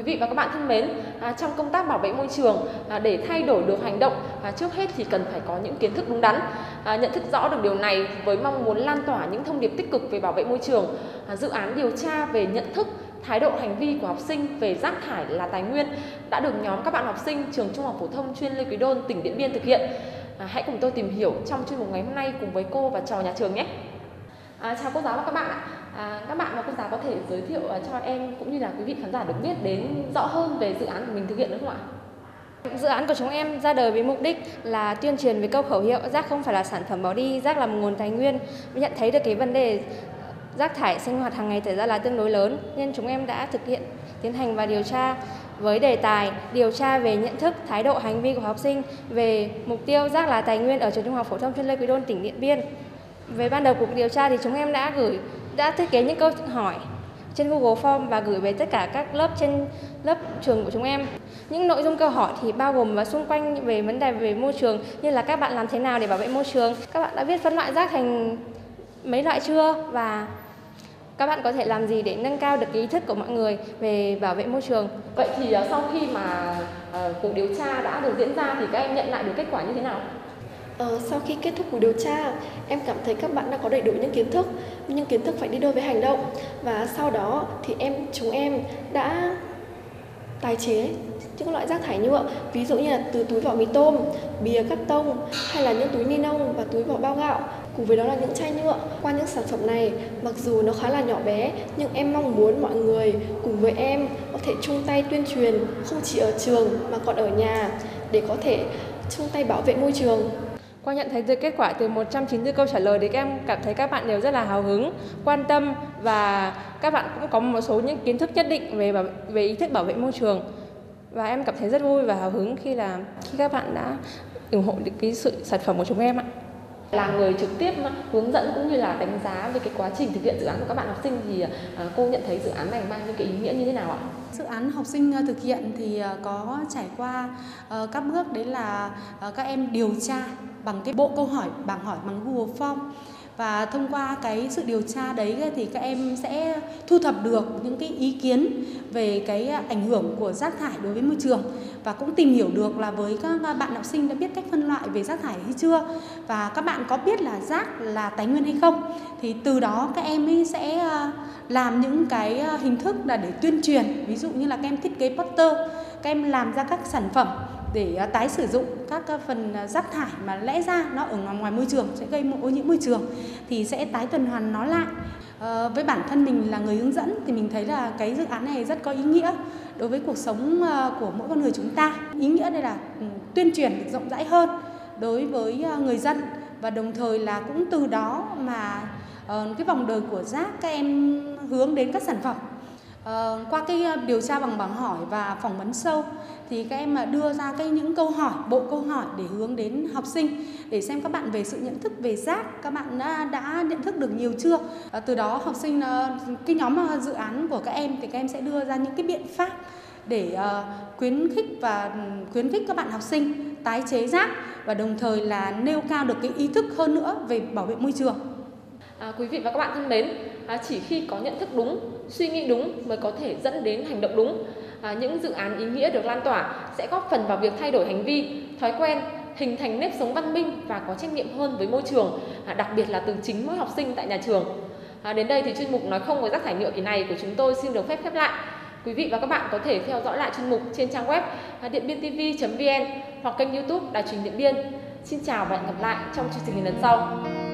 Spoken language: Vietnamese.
Quý vị và các bạn thân mến, trong công tác bảo vệ môi trường, để thay đổi được hành động, trước hết thì cần phải có những kiến thức đúng đắn. Nhận thức rõ được điều này với mong muốn lan tỏa những thông điệp tích cực về bảo vệ môi trường, dự án điều tra về nhận thức, thái độ hành vi của học sinh về rác thải là tài nguyên đã được nhóm các bạn học sinh trường Trung học phổ thông chuyên Lê Quý Đôn, tỉnh Điện Biên thực hiện. Hãy cùng tôi tìm hiểu trong chuyên mục ngày hôm nay cùng với cô và trò nhà trường nhé. Chào cô giáo và các bạn ạ. Các bạn và cô giáo có thể giới thiệu cho em cũng như là quý vị khán giả được biết đến rõ hơn về dự án của mình thực hiện được không ạ? Dự án của chúng em ra đời với mục đích là tuyên truyền về câu khẩu hiệu rác không phải là sản phẩm bỏ đi, rác là một nguồn tài nguyên. Nhận thấy được cái vấn đề rác thải sinh hoạt hàng ngày xảy ra là tương đối lớn, nên chúng em đã tiến hành và điều tra với đề tài điều tra về nhận thức, thái độ, hành vi của học sinh về mục tiêu rác là tài nguyên ở trường Trung học phổ thông chuyên Lê Quý Đôn, tỉnh Điện Biên. Về ban đầu cuộc điều tra thì chúng em đã thiết kế những câu hỏi trên Google Form và gửi về tất cả các lớp trên lớp trường của chúng em. Những nội dung câu hỏi thì bao gồm và xung quanh về vấn đề về môi trường, như là các bạn làm thế nào để bảo vệ môi trường, các bạn đã biết phân loại rác thành mấy loại chưa, và các bạn có thể làm gì để nâng cao được ý thức của mọi người về bảo vệ môi trường. Vậy thì sau khi mà cuộc điều tra đã được diễn ra thì các em nhận lại được kết quả như thế nào? Sau khi kết thúc cuộc điều tra, em cảm thấy các bạn đã có đầy đủ những kiến thức, nhưng kiến thức phải đi đôi với hành động. Và sau đó thì chúng em đã tái chế những loại rác thải nhựa, ví dụ như là từ túi vỏ mì tôm, bìa cắt tông hay là những túi ni lông và túi vỏ bao gạo, cùng với đó là những chai nhựa. Qua những sản phẩm này, mặc dù nó khá là nhỏ bé, nhưng em mong muốn mọi người cùng với em có thể chung tay tuyên truyền không chỉ ở trường mà còn ở nhà để có thể chung tay bảo vệ môi trường. Qua nhận thấy được kết quả từ 194 câu trả lời thì các em cảm thấy các bạn đều rất là hào hứng, quan tâm và các bạn cũng có một số những kiến thức nhất định về ý thức bảo vệ môi trường. Và em cảm thấy rất vui và hào hứng khi các bạn đã ủng hộ được cái sự sản phẩm của chúng em ạ. Là người trực tiếp hướng dẫn cũng như là đánh giá về cái quá trình thực hiện dự án của các bạn học sinh thì cô nhận thấy dự án này mang những cái ý nghĩa như thế nào ạ? Dự án học sinh thực hiện thì có trải qua các bước, đấy là các em điều tra bằng cái bộ câu hỏi, bảng hỏi bằng Google Form. Và thông qua cái sự điều tra đấy thì các em sẽ thu thập được những cái ý kiến về cái ảnh hưởng của rác thải đối với môi trường, và cũng tìm hiểu được là với các bạn học sinh đã biết cách phân loại về rác thải hay chưa, và các bạn có biết là rác là tài nguyên hay không. Thì từ đó các em ấy sẽ làm những cái hình thức là để tuyên truyền, ví dụ như là các em thiết kế poster, các em làm ra các sản phẩm để tái sử dụng các phần rác thải mà lẽ ra nó ở ngoài môi trường sẽ gây ô nhiễm môi trường thì sẽ tái tuần hoàn nó lại. Với bản thân mình là người hướng dẫn thì mình thấy là cái dự án này rất có ý nghĩa đối với cuộc sống của mỗi con người chúng ta. Ý nghĩa đây là tuyên truyền được rộng rãi hơn đối với người dân, và đồng thời là cũng từ đó mà cái vòng đời của rác các em hướng đến các sản phẩm. Qua cái điều tra bằng bảng hỏi và phỏng vấn sâu thì các em đưa ra những câu hỏi, bộ câu hỏi để hướng đến học sinh, để xem các bạn về sự nhận thức về rác, các bạn đã nhận thức được nhiều chưa. Từ đó học sinh, cái nhóm dự án của các em thì các em sẽ đưa ra những cái biện pháp để khuyến khích các bạn học sinh tái chế rác, và đồng thời là nêu cao được cái ý thức hơn nữa về bảo vệ môi trường. Quý vị và các bạn thân mến, chỉ khi có nhận thức đúng, suy nghĩ đúng mới có thể dẫn đến hành động đúng. Những dự án ý nghĩa được lan tỏa sẽ góp phần vào việc thay đổi hành vi, thói quen, hình thành nếp sống văn minh và có trách nhiệm hơn với môi trường, đặc biệt là từ chính mỗi học sinh tại nhà trường. Đến đây thì chuyên mục Nói không với rác thải nhựa kỳ này của chúng tôi xin được phép khép lại. Quý vị và các bạn có thể theo dõi lại chuyên mục trên trang web dienbientv.vn hoặc kênh YouTube Đài Truyền hình Điện Biên. Xin chào và hẹn gặp lại trong chương trình lần sau.